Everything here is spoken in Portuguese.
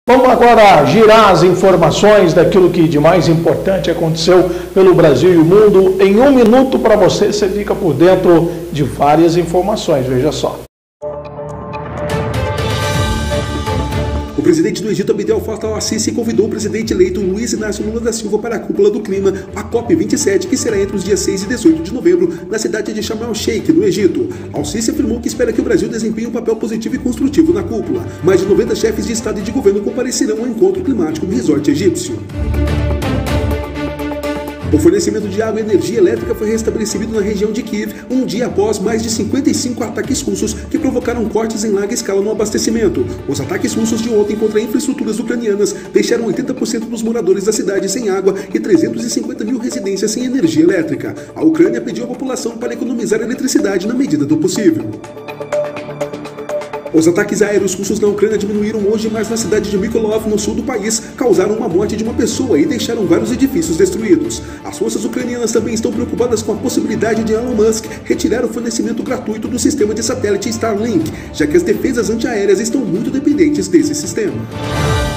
Vamos agora girar as informações daquilo que de mais importante aconteceu pelo Brasil e o mundo. Em um minuto para você fica por dentro de várias informações, veja só. O presidente do Egito, Abdel Fattah al-Sisi, convidou o presidente eleito Luiz Inácio Lula da Silva para a Cúpula do Clima, a COP27, que será entre os dias 6 e 18 de novembro, na cidade de Sharm el-Sheikh, no Egito. Al-Sisi afirmou que espera que o Brasil desempenhe um papel positivo e construtivo na cúpula. Mais de 90 chefes de Estado e de governo comparecerão ao encontro climático no resort egípcio. O fornecimento de água e energia elétrica foi restabelecido na região de Kiev um dia após mais de 55 ataques russos que provocaram cortes em larga escala no abastecimento. Os ataques russos de ontem contra infraestruturas ucranianas deixaram 80% dos moradores da cidade sem água e 350 mil residências sem energia elétrica. A Ucrânia pediu à população para economizar eletricidade na medida do possível. Os ataques aéreos russos na Ucrânia diminuíram hoje, mas na cidade de Mykolaiv, no sul do país, causaram uma morte de uma pessoa e deixaram vários edifícios destruídos. As forças ucranianas também estão preocupadas com a possibilidade de Elon Musk retirar o fornecimento gratuito do sistema de satélite Starlink, já que as defesas antiaéreas estão muito dependentes desse sistema.